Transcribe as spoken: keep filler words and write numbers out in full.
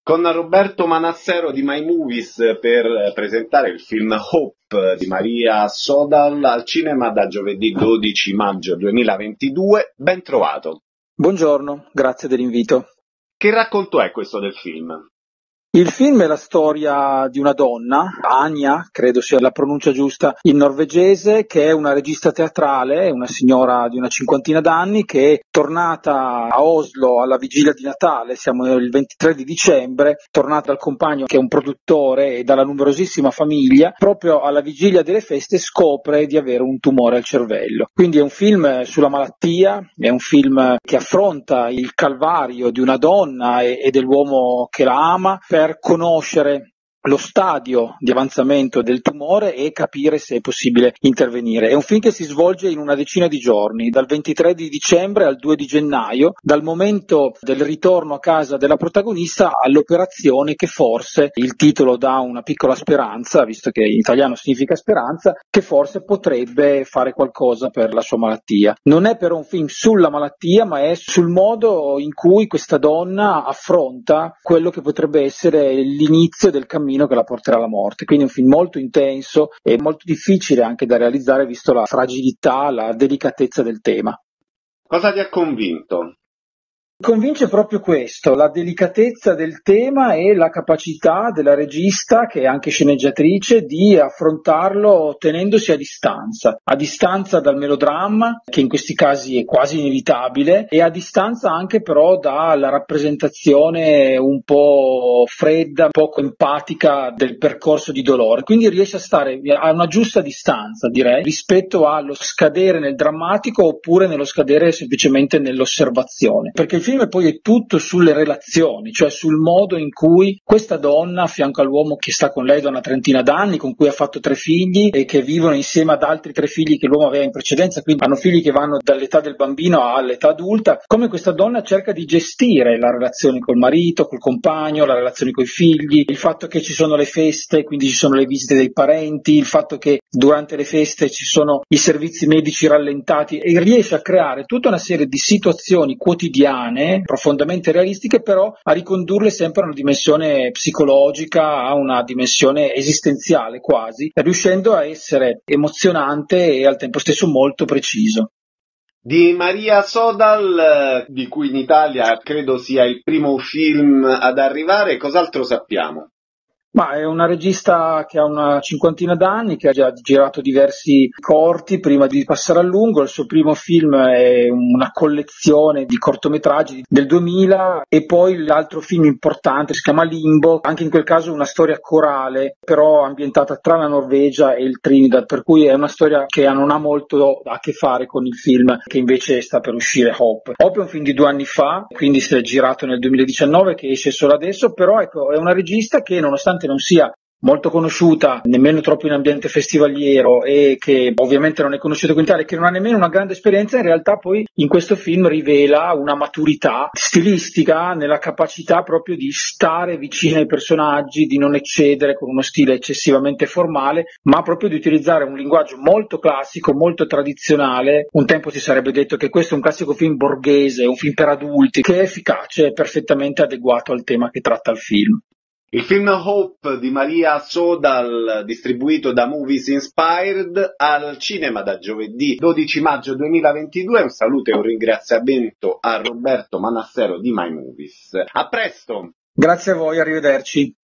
con Roberto Manassero di My Movies per presentare il film Hope di Maria Sodal al cinema da giovedì dodici maggio duemilaventidue. Ben trovato. Buongiorno, grazie dell'invito. Che racconto è questo del film? Il film è la storia di una donna, Anja, credo sia la pronuncia giusta, in norvegese, che è una regista teatrale, una signora di una cinquantina d'anni, che è tornata a Oslo alla vigilia di Natale, siamo il ventitré di dicembre, tornata dal compagno che è un produttore e dalla numerosissima famiglia, proprio alla vigilia delle feste scopre di avere un tumore al cervello. Quindi è un film sulla malattia, è un film che affronta il calvario di una donna e, e dell'uomo che la ama, per conoscere lo stadio di avanzamento del tumore e capire se è possibile intervenire. È un film che si svolge in una decina di giorni, dal ventitré di dicembre al due di gennaio, dal momento del ritorno a casa della protagonista all'operazione che forse, il titolo dà una piccola speranza, visto che in italiano significa speranza, che forse potrebbe fare qualcosa per la sua malattia. Non è però un film sulla malattia, ma è sul modo in cui questa donna affronta quello che potrebbe essere l'inizio del cammino che la porterà alla morte. Quindi è un film molto intenso e molto difficile anche da realizzare, visto la fragilità, la delicatezza del tema. Cosa ti ha convinto? Convince proprio questo, la delicatezza del tema e la capacità della regista, che è anche sceneggiatrice, di affrontarlo tenendosi a distanza, a distanza dal melodramma, che in questi casi è quasi inevitabile, e a distanza anche però dalla rappresentazione un po' fredda, poco empatica del percorso di dolore. Quindi riesce a stare a una giusta distanza, direi, rispetto allo scadere nel drammatico oppure nello scadere semplicemente nell'osservazione. Perché il film poi è tutto sulle relazioni, cioè sul modo in cui questa donna, a fianco all'uomo che sta con lei da una trentina d'anni, con cui ha fatto tre figli e che vivono insieme ad altri tre figli che l'uomo aveva in precedenza, quindi hanno figli che vanno dall'età del bambino all'età adulta, come questa donna cerca di gestire la relazione col marito, col compagno, la relazione coi figli, il fatto che ci sono le feste, quindi ci sono le visite dei parenti, il fatto che durante le feste ci sono i servizi medici rallentati, e riesce a creare tutta una serie di situazioni quotidiane profondamente realistiche, però a ricondurle sempre a una dimensione psicologica, a una dimensione esistenziale quasi, riuscendo a essere emozionante e al tempo stesso molto preciso. Di Maria Sodal, di cui in Italia credo sia il primo film ad arrivare, cos'altro sappiamo? Ma è una regista che ha una cinquantina d'anni, che ha già girato diversi corti prima di passare a lungo. Il suo primo film è una collezione di cortometraggi del duemila, e poi l'altro film importante si chiama Limbo, anche in quel caso una storia corale, però ambientata tra la Norvegia e il Trinidad, per cui è una storia che non ha molto a che fare con il film che invece sta per uscire, Hope. Hope è un film di due anni fa, quindi si è girato nel duemiladiciannove, che esce solo adesso, però ecco, è una regista che nonostante non sia molto conosciuta, nemmeno troppo in ambiente festivaliero, e che ovviamente non è conosciuta qui in Italia, che non ha nemmeno una grande esperienza, in realtà poi in questo film rivela una maturità stilistica nella capacità proprio di stare vicino ai personaggi, di non eccedere con uno stile eccessivamente formale, ma proprio di utilizzare un linguaggio molto classico, molto tradizionale. Un tempo si sarebbe detto che questo è un classico film borghese, un film per adulti, che è efficace e perfettamente adeguato al tema che tratta il film. Il film Hope di Maria Sodal, distribuito da Movies Inspired, al cinema da giovedì dodici maggio duemilaventidue. Un saluto e un ringraziamento a Roberto Manassero di My Movies. A presto! Grazie a voi, arrivederci.